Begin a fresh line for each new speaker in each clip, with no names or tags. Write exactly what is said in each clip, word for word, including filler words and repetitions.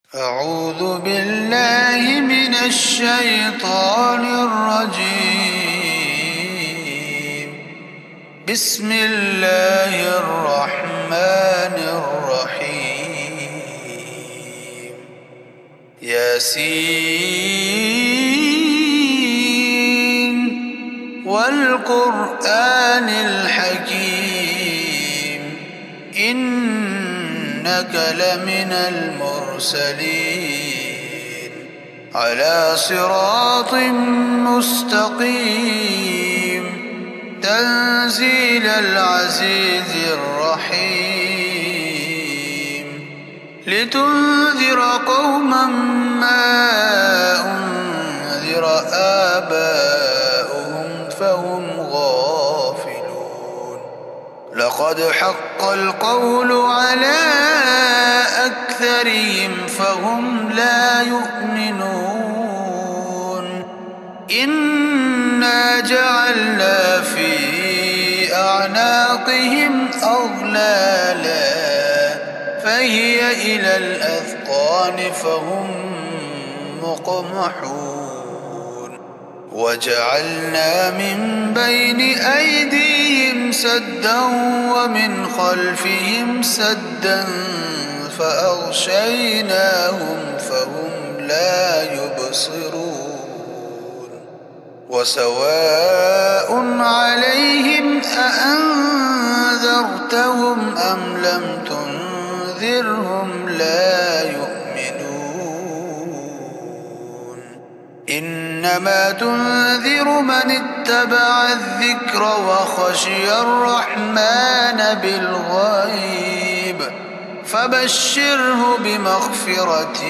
أعوذ بالله من الشيطان الرجيم. بسم الله الرحمن الرحيم. ياسين والقرآن الحكيم إنك لمن المرسلين على صراط مستقيم تنزيل العزيز الرحيم لتنذر قوما ما أنذر آباؤهم فهم غافلون. لقد حق القول على أكثرهم فهم لا يؤمنون. إنا جعلنا في أعناقهم أغلالا فهي إلى الأذقان فهم مقمحون. وجعلنا من بين أيديهم سدا ومن خلفهم سدا فأغشيناهم فهم لا يبصرون. وسواء عليهم أأنذرتهم أم لم تنذرهم لا يؤمنون. إنما تنذر من اتبع الذكر وخشي الرحمن بالغيب فبشره بمغفرة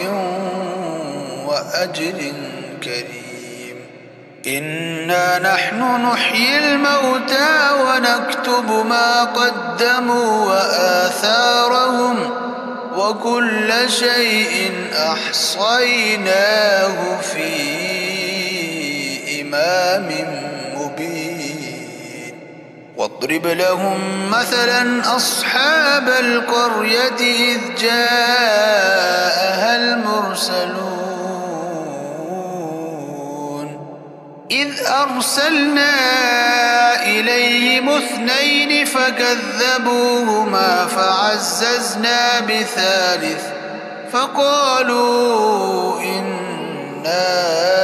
وأجر كريم. إنا نحن نحيي الموتى ونكتب ما قدموا وآثارهم وكل شيء أحصيناه في إمام مبين. واضرب لهم مثلا أصحاب القرية إذ جاءها المرسلون إذ أرسلنا إليهم اثنين فكذبوهما فعززنا بثالث فقالوا إنا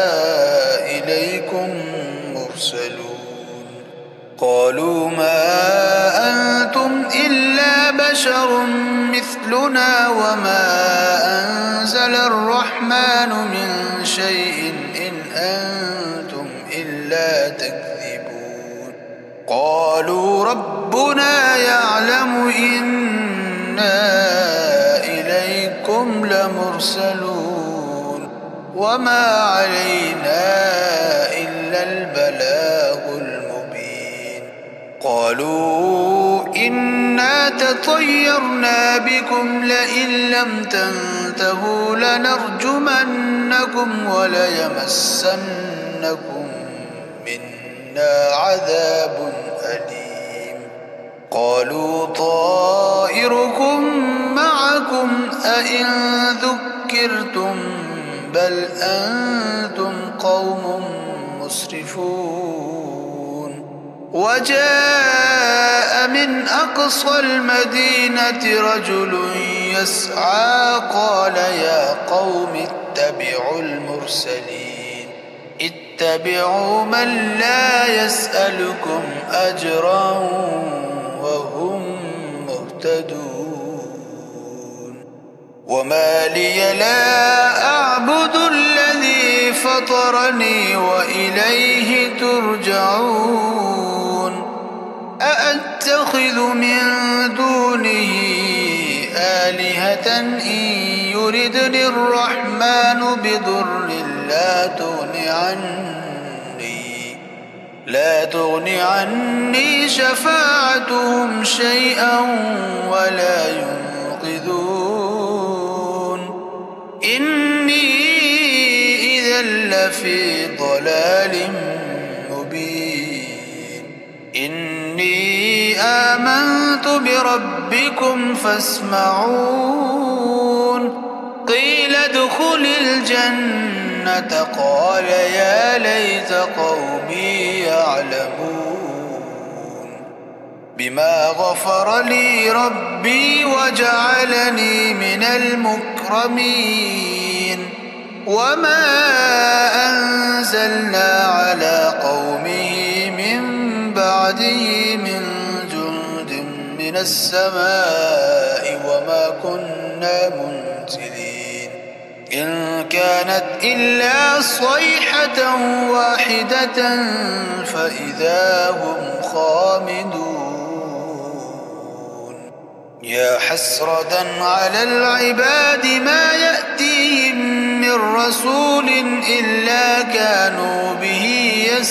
إليكم مرسلون. قالوا ما أنتم إلا بشر مثلنا وما أنزل الرحمن من شيء إن أنتم إلا تكذبون. قالوا ربنا يعلم إنا إليكم لمرسلون وما علينا إلا البلاغ المبين. قالوا إنا تطيرنا بكم لئن لم تنتهوا لنرجمنكم وليمسنكم منا عذاب أليم. قالوا طائركم معكم أئن ذكرتم بل أنتم قوم مسرفون. وجاء من أقصى المدينة رجل يسعى قال يا قوم اتبعوا المرسلين اتبعوا من لا يسألكم أجرا وهم مهتدون. وما لي لا أعبد الذي فطرني وإليه ترجعون. أأتخذ من دونه آلهة إن يردني الرحمن بضر لا تغن عني لا تغن عني شفاعتهم شيئا ولا ينقذون. إني إذا لفي ضلال مبين. إني آمنت بربكم فاسمعون. قيل ادخل الجنة قال يا ليت قومي يعلمون بما غفر لي ربي وجعلني من المكرمين وما أنزلنا على قومه من بعده من جند من السماء وما كنا منزلين إن كانت إلا صيحة واحدة فإذا هم خامدون يا حسرة على العباد ما يأتيهم من رسول إلا كانوا به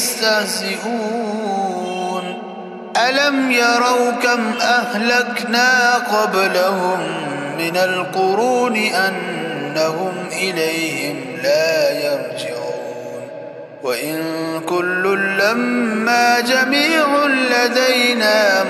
يستهزئون ألم يروا كم أهلكنا قبلهم من القرون أنهم إليهم لا يرجعون وإن كل لما جميع لدينا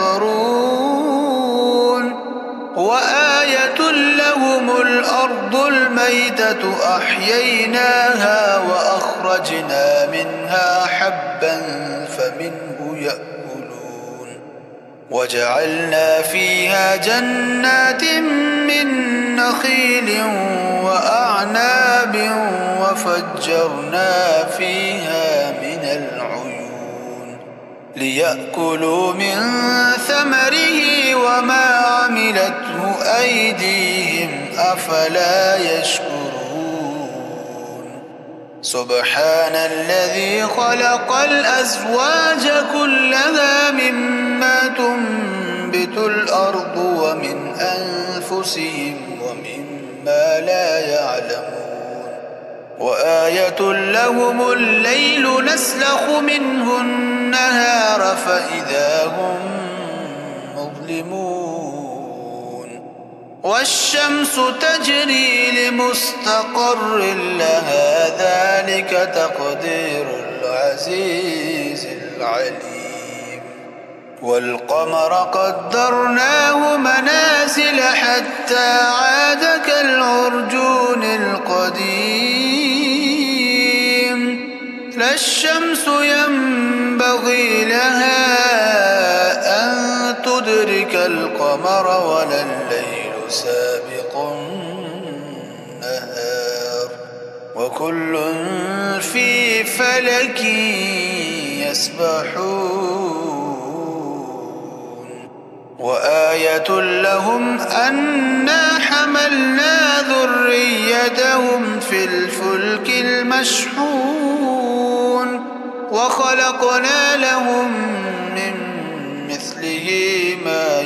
محضرون وآية لهم الأرض الميتة أحييناها وأخرجنا منها حبا فمنه يأكلون وجعلنا فيها جنات من نخيل وأعناب وفجرنا فيها من العيون ليأكلوا من ثمره وما عملته أيديهم أفلا يشكرون سبحان الذي خلق الأزواج كلها مما تنبت الأرض ومن أنفسهم ومما لا يعلمون وآية لهم الليل نسلخ منه النهار فإذا هم مظلمون والشمس تجري لمستقر لها ذلك تقدير العزيز العليم والقمر قدرناه منازل حتى عاد كالعرجون القديم لا الشمس ينبغي لها أن تدرك القمر ولا الليل سابق النهار وكل في فلك يسبحون وآية لهم أنا حملنا ذريتهم في الفلك المشحون وخلقنا لهم من مثله ما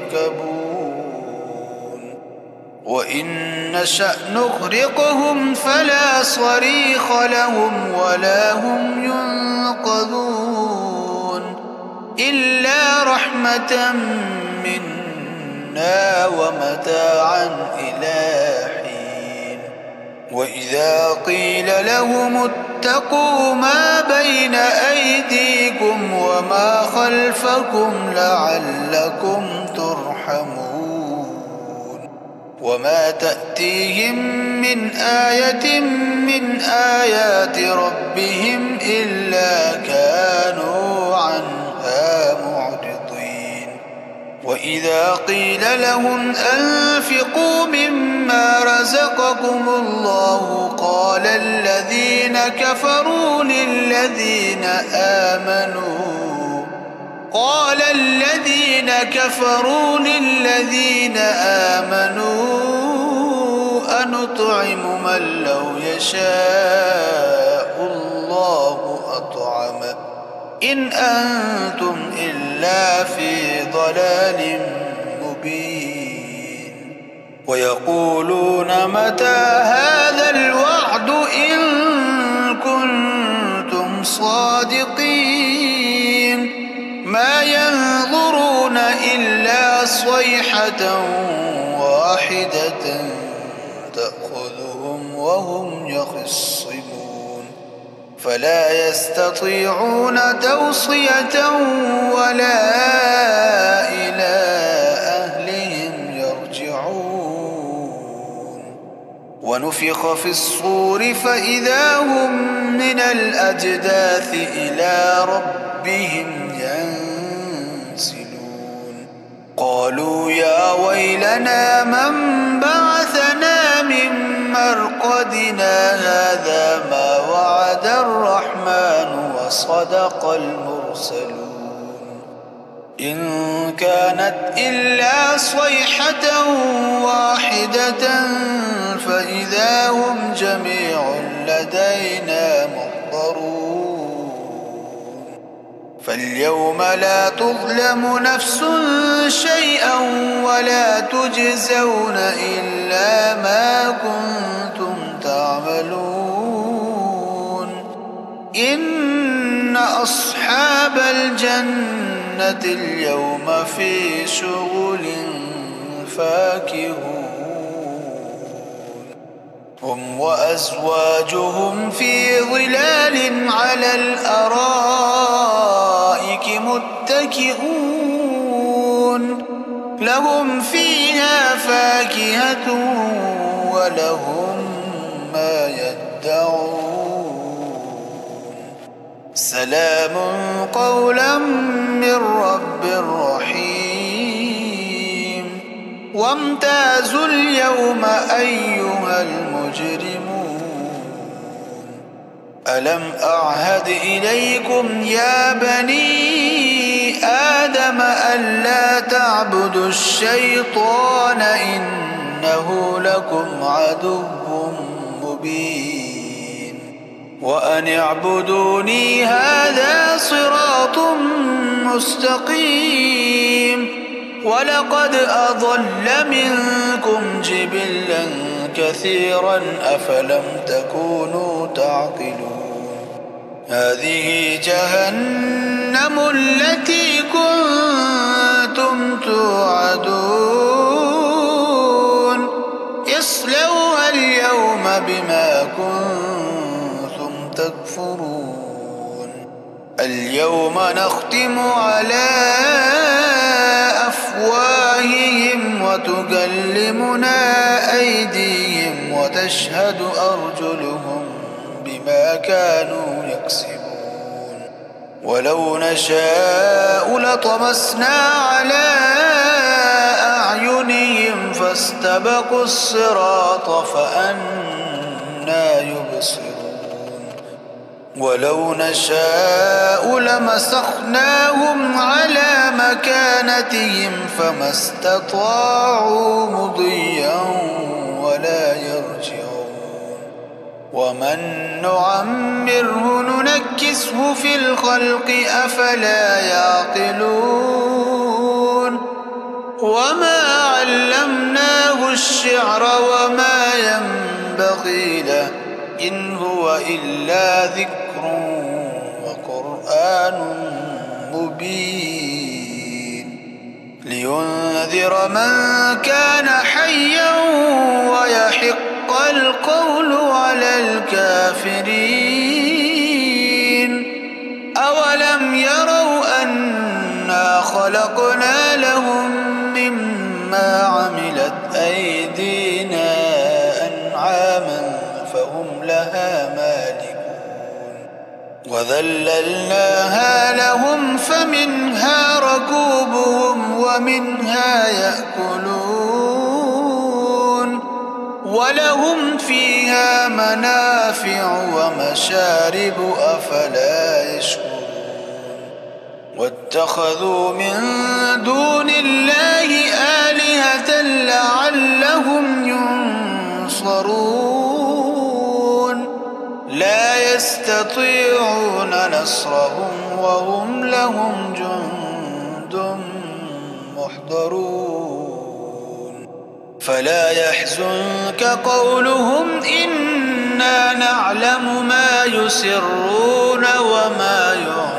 يركبون وإن نشأ نغرقهم فلا صريخ لهم ولا هم ينقذون إلا رحمة منا ومتاعا إلى حين وإذا قيل لهم اتقوا ما بين أيديكم وما خلفكم لعلكم ترحمون وما تأتيهم من آية من آيات ربهم إلا كانوا عنها معرضين وإذا قيل لهم أنفقوا مما رزقكم الله قال الذين كفروا للذين آمنوا قال الذين كفروا للذين آمنوا أنطعم من لو يشاء الله أطعمه إن أنتم إلا في ضلال مبين ويقولون متى هذا الوعد إن كنتم صادقين ما ينظرون إلا صيحة واحدة تأخذهم وهم يخصمون فلا يستطيعون توصية ولا إلى أهلهم يرجعون ونفخ في الصور فإذا هم من الأجداث إلى ربهم ينسلون قالوا يا ويلنا من بعثنا من مرقدنا هذا ما وعد الرحمن وصدق المرسلون إن كانت إلا صيحة واحدة فإذا هم جميع لدينا محضرون فاليوم لا تظلم نفس شيئا ولا تجزون إلا ما كنتم تعملون إن أصحاب الجنة اليوم في شغل فاكهون هم وأزواجهم في ظلال على الأرائك متكئون لهم فيها فاكهة ولهم ما يدعون سلام قولا من رب رحيم وامتازوا اليوم أيها المجرمون ألم أعهد إليكم يا بني آدم ألا تعبدوا الشيطان إنه لكم عدو مبين وأن اعبدوني هذا صراط مستقيم ولقد أضل منكم جبلا كثيرا أفلم تكونوا تعقلون هذه جهنم التي كنتم توعدون اصلوها اليوم بما كنتم تكفرون اليوم نختم على أفواههم وتكلمنا أيديهم وتشهد أرجلهم بما كانوا يكسبون ولو نشاء لطمسنا على أعينهم فاستبقوا الصراط فأنى يبصرون ولو نشاء لمسخناهم على مكانتهم فما استطاعوا مضيا ولا يرجعون ومن نعمره ننكسه في الخلق أفلا يعقلون وما علمناه الشعر وما ينبغي له إن هو إلا ذكر وقرآن مبين لينذر من كان حيا ويحق القول على الكافرين أولم يروا أنا خلقنا لهم مما عملت أيدينا أنعاما فهم لها مالكون وذللناها لهم فمنها ركوبهم ومنها يأكلون ولهم فيها منافع ومشارب أفلا يشكرون واتخذوا من دون الله آلهة لعلهم ينصرون لا يستطيعون نصرهم وهم لهم جند محضرون فلا يحزنك قولهم إنا نعلم ما يسرون وما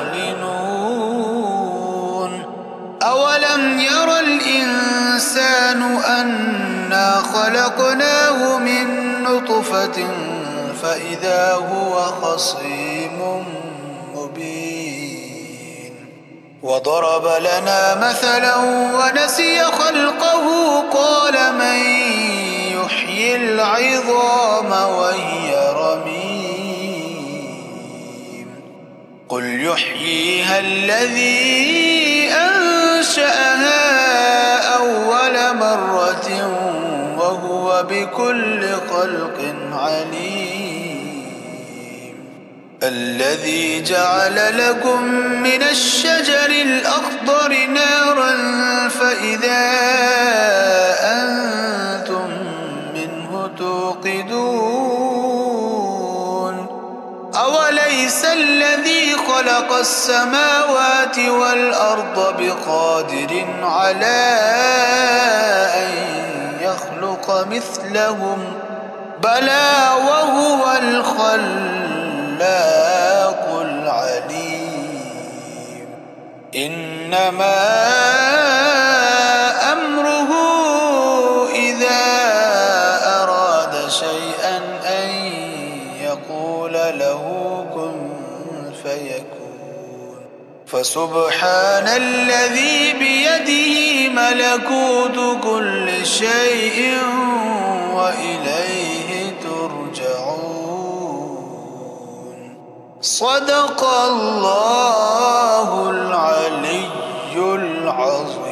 يعلنون أولم ير الإنسان أنا خلقناه من نطفة فإذا هو خصيم مبين وضرب لنا مثلا ونسي خلقه قال من يحيي يحيي العظام وهي رميم قل يحييها الذي أنشأها أول مرة وهو بكل خلق عليم الذي جعل لكم من الشجر الأخضر نارا فإذا أنتم منه توقدون أوليس الذي خلق السماوات والأرض بقادر على أن يخلق مثلهم بلى وهو الخلاق العليم إنما أمره إذا أراد شيئا أن يقول له كن فيكون فسبحان الذي بيده ملكوت كل شيء وإليه ترجعون صدق الله العلي العظيم.